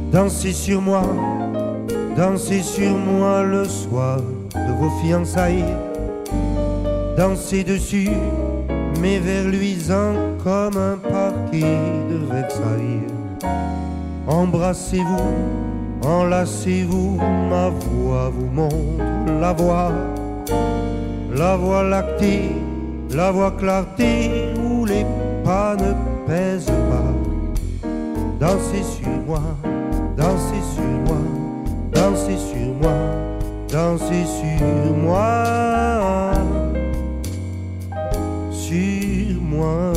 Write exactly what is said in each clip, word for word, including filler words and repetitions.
Dansez sur moi, dansez sur moi le soir de vos fiançailles. Dansez dessus, mes vers luisants comme un parquet de Versailles. Embrassez-vous, enlacez-vous, ma voix vous montre la voie. La voie lactée, la voie clarté, où les pas ne pèsent pas. Dansez sur moi, dansez sur moi, dansez sur moi, dansez sur moi, sur moi.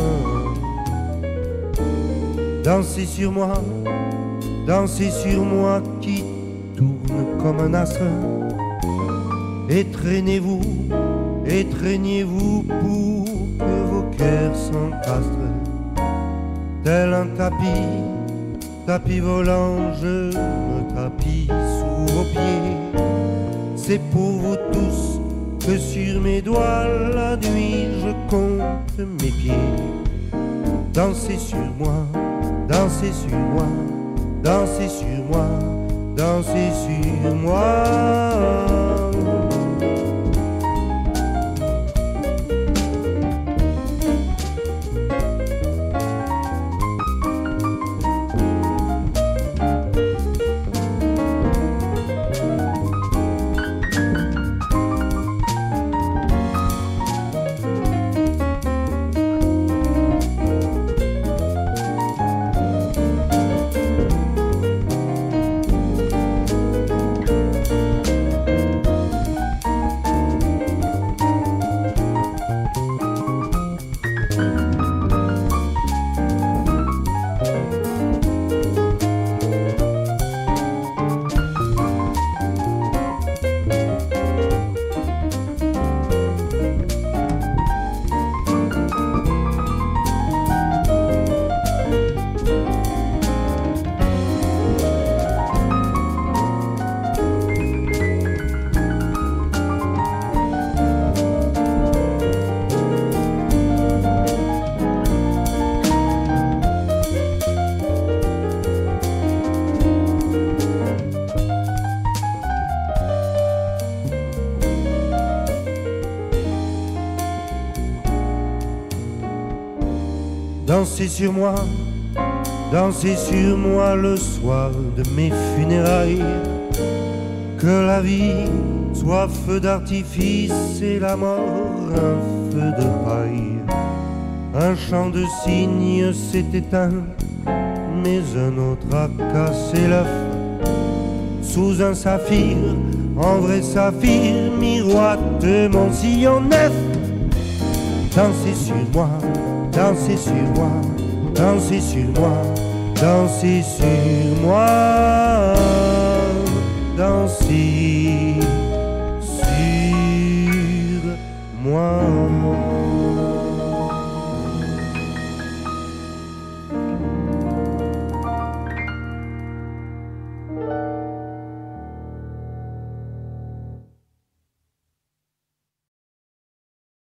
Dansez sur moi, dansez sur moi qui tourne comme un astre. Étreignez-vous, étreignez-vous pour que vos cœurs s'encastrent. Tel un tapis, tapis volant, je me tapis sous vos pieds. C'est pour vous tous que sur mes doigts la nuit je compte mes pieds. Dansez sur moi, dansez sur moi, dansez sur moi, dansez sur moi. Dansez sur moi, dansez sur moi le soir de mes funérailles. Que la vie soit feu d'artifice et la mort un feu de paille. Un chant de cygne s'est éteint, mais un autre a cassé l'œuf. Sous un saphir, en vrai saphir, miroite mon sillon neuf. Dansez sur moi, dansez sur moi, dansez sur moi, dansez sur moi, dansez sur moi.